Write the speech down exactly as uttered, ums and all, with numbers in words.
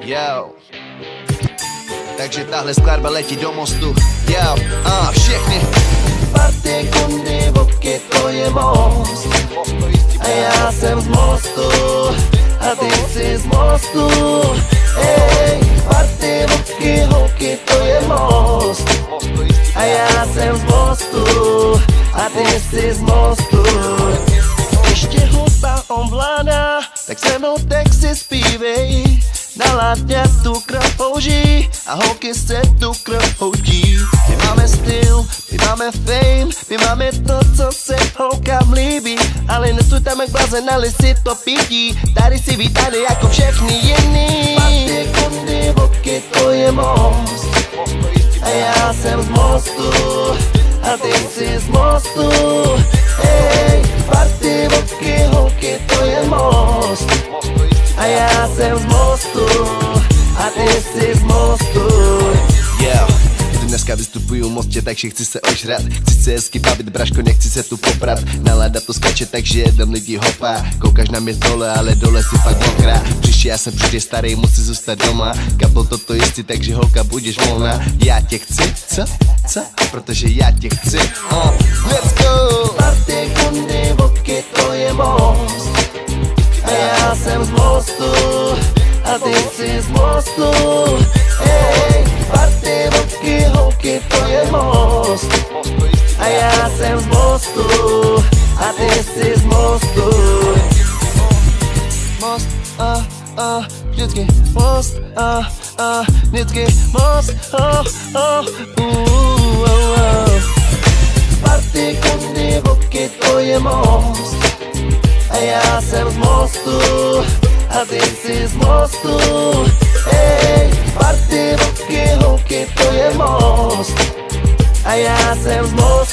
Yo. Takže tahle skladba letí do mostu. Yo, a všechny Party kundy, vodky, to je most. A já jsem z mostu, a ty jsi z mostu. Ej, party, vodky, holky, to je most. A já jsem z mostu, a ty jsi z mostu. Ještě hudba ovládá, tak se mnou texty zpívej. Na ládě tu krev houží a holky se tu krev houdí. My máme styl, my máme fame, my máme to, co se holkám líbí. Ale nesujteme k blaze, nali si to pití. Tady si vítali jako všechny jiný. Party, kundy, vodky, to je most. A já jsem z mostu, a ty jsi z mostu. Ej, party, vodky, holky, to je most. A já jsem z mostu, a ty jsi z mostu. Yeah. Dneska vystupuju v mostě, takže chci se ožrat. Chci se hezky bavit, braško, nechci se tu poprat. Nálada to skače, takže jedem lidi hopá. Koukáš na mě dole, ale dole si fakt mokrá. Příště já jsem příště starý, musí zůstat doma. Kapl toto jistý, takže holka budeš volná. Já tě chci, co? Co? Protože já tě chci. uh. Let's go! Party, kundy, vodky, to je most. A já jsem z mostu, a ty jsi z mostu. Ej, party, vodky, holky, to je most. A já jsem z mostu, a ty jsi z mostu. Most, a, a, vždycky most, a, a, vždycky most, oh, oh, uh, oh, oh. Party, kundy, vodky, to je most. A já jsem z mostu, a ty jsi z mostu. Ej, party, vodky, holky, to je most. A já jsem z mostu.